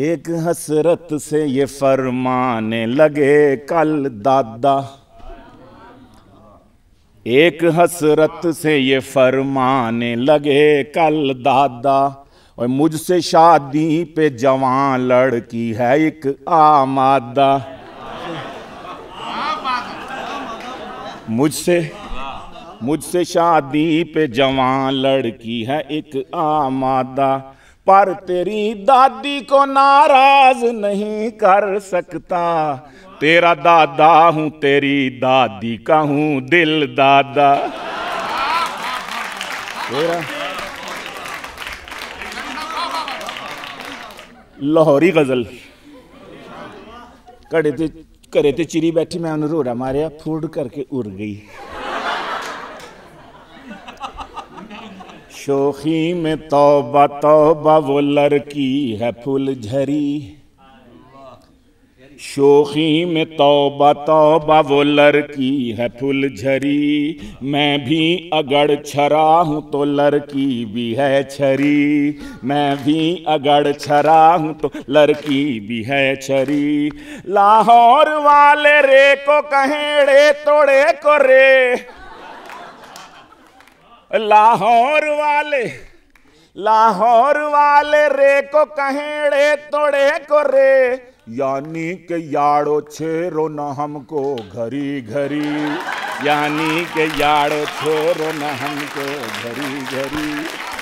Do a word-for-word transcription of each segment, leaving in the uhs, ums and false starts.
एक हसरत से ये फरमाने लगे कल दादा, एक हसरत से ये फरमाने लगे कल दादा, और मुझसे शादी पे जवान लड़की है एक आमादा। मुझसे मुझसे शादी पे जवान लड़की है एक आमादा, पर तेरी दादी को नाराज नहीं कर सकता। तेरा दादा हूं तेरी दादी का हूं दिल दादा। तेरा लाहौरी गजल घड़े ते घरे ते चिरी बैठी, मैं उन्हें रोड़ा मारिया, फूड करके उड़ गई। शोखी में तौबा तौबा वो लड़की है फुलझरी, शोखी में तौबा तौबा वो लड़की है फुलझरी। मैं भी अगड़ छरा हूँ तो लड़की भी है छरी, मैं भी अगड़ छरा हूँ तो लड़की भी है छरी। लाहौर वाले रे को कहें रे तोड़े को रे, लाहौर वाले लाहौर वाले रे को कहें रे तोड़े को रे, यानी के याड़ो छेरो न हमको घरी घरी, यानी के याड़ो छेरो न हमको घरी घरी।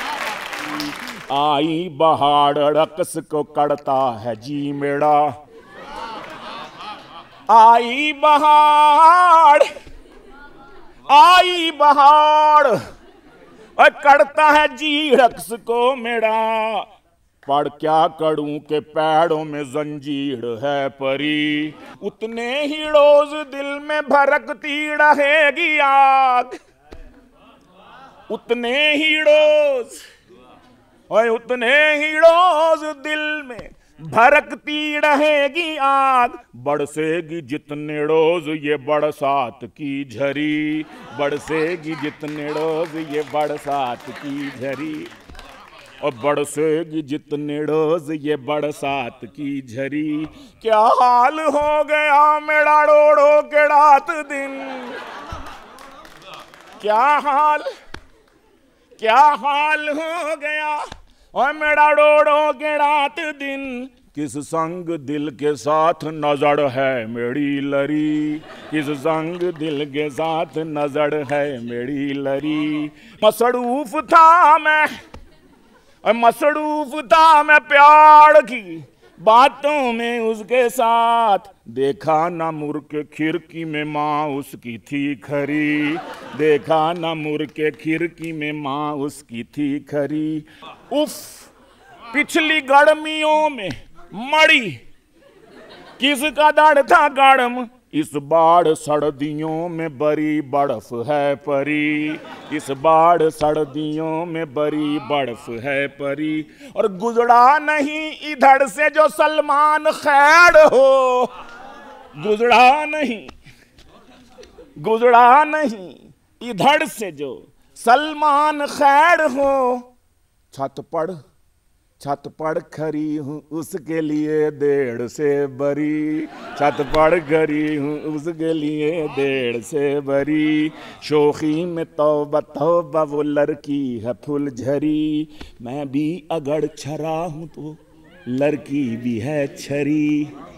आई बहाड़ रक्स को कड़ता है जी मेरा, आई बहाड़ आई बहाड़ और कड़ता है जी रक्स को मेरा। पढ़ क्या करूं के पैरों में जंजीर है परी, उतने ही रोज दिल में भड़कती रहेगी आग, उतने ही रोज और उतने ही रोज दिल में भड़कती रहेगी आग। बरसेगी जितने रोज ये बरसात की झरी, बरसेगी जितने रोज ये बरसात की झरी, और बरसेगी जितने रोज ये बरसात की झरी। क्या हाल हो गया मेरा रोड़ो के रात दिन, क्या हाल क्या हाल हो गया और मेरा रोड़ो के रात दिन। किस संग दिल के साथ नजर है मेरी लरी, किस संग दिल के साथ नजर है मेरी लरी। मसरूफ था मैं मसरूफ था मैं प्यार की बातों में उसके साथ, देखा ना मुड़ के खिड़की में माँ उसकी थी खरी, देखा ना मुड़ के खिड़की में माँ उसकी थी खरी। उफ पिछली गर्मियों में मड़ी किसका दर्द था गर्म, इस बार सर्दियों में बड़ी बर्फ है परी, इस बार सर्दियों में बड़ी बर्फ है परी। और गुजरा नहीं इधर से जो सलमान खैर हो, गुजरा नहीं गुजरा नहीं इधर से जो सलमान खैर हो। छत पड़ छत पड़ खड़ी हूँ उसके लिए डेढ़ से बरी, छत पड़ खड़ी हूँ उसके लिए डेढ़ से बरी। शोखी में तौबा तौबा वो लड़की है फुलझरी, मैं भी अगड़ छरा हूँ तो लड़की भी है छरी।